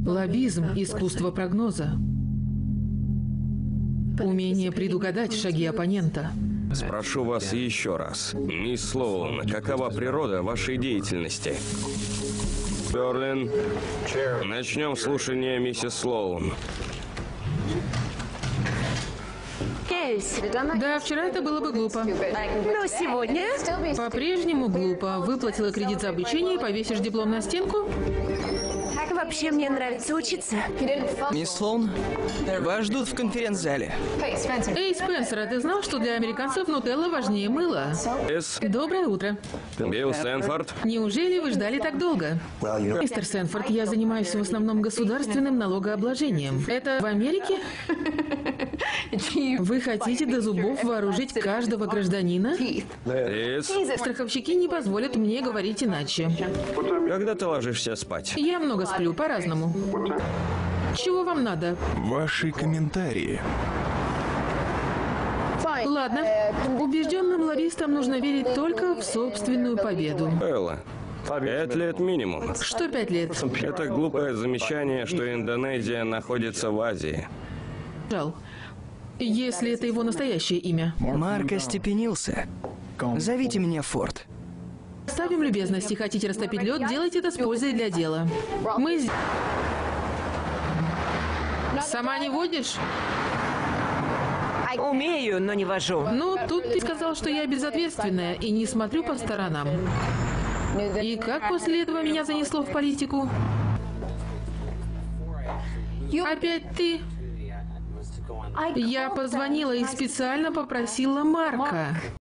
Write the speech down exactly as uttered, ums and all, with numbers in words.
Лоббизм – искусство прогноза. Умение предугадать шаги оппонента. Спрошу вас еще раз. Мисс Слоун, какова природа вашей деятельности? Берлин, начнем слушание миссис Слоун. Да, вчера это было бы глупо. Но сегодня... По-прежнему глупо. Выплатила кредит за обучение и повесишь диплом на стенку? Вообще мне нравится учиться. Мисс Слоун, вас ждут в конференц-зале. Эй, Спенсер, а ты знал, что для американцев нутелла важнее мыла? Эс, Доброе утро. Билл Сэнфорд. Неужели вы ждали так долго? Мистер Сэнфорд, я занимаюсь в основном государственным налогообложением. Это в Америке? Вы хотите до зубов вооружить каждого гражданина? Эс, Страховщики не позволят мне говорить иначе. когда ты ложишься спать? Я много сплю, по-разному. Чего вам надо? Ваши комментарии. Ладно. Убежденным лоббистам нужно верить только в собственную победу. Элла, пять лет минимум. Что пять лет? Это глупое замечание, что Индонезия находится в Азии. Жал. Если это его настоящее имя. Марк остепенился. Зовите меня Форд. Ставим любезности. Хотите растопить лед, делайте это с пользой для дела. Мы... з- Сама не водишь? Умею, но не вожу. Ну, тут ты сказал, что я безответственная и не смотрю по сторонам. И как после этого меня занесло в политику? Опять ты? Я позвонила и специально попросила Марка.